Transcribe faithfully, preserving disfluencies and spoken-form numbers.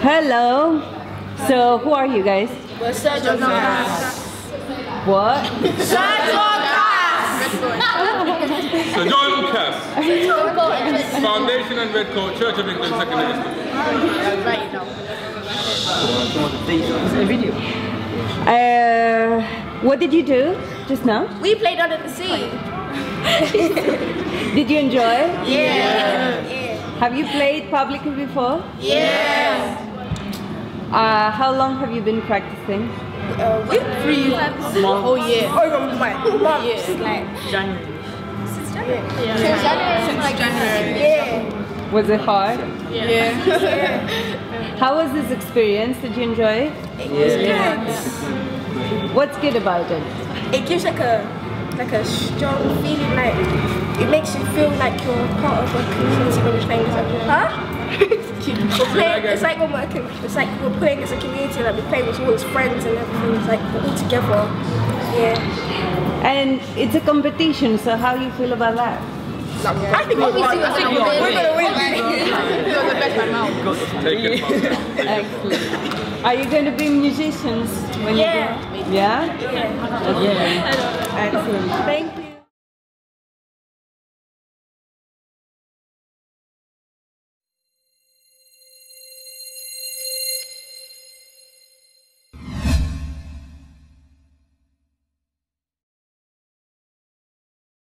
Hello. So, who are you guys? We're Sergio Cass. What? Sergio Cass! Sir John Cass. Foundation and Red Coat, Church of England Secondary School. Right now. A video. Uh, what did you do just now? We played under the sea. Did you enjoy? Yeah. yeah. Have you played publicly before? Yeah. Uh, how long have you been practicing? Uh, week three months. The whole year. Over months. Months. Like January. Since January. Yeah. Since January. Since like January. Yeah. Was it hard? Yeah. yeah. How was this experience? Did you enjoy it? It was yeah. good. What's good about it? It gives like a like a strong feeling, like it makes you feel like you're part of a community when you're playing. It's like, huh? we're playing, it's like when we're it's like we're playing as a community, like we're playing with all his friends and everything. It's like we're all together. Yeah. And it's a competition, so how do you feel about that? I think we're going to win. You're the best man. Take it. Excellent. Are you going to be musicians when yeah. you go? Yeah? Yeah. Okay. Excellent. Thank you.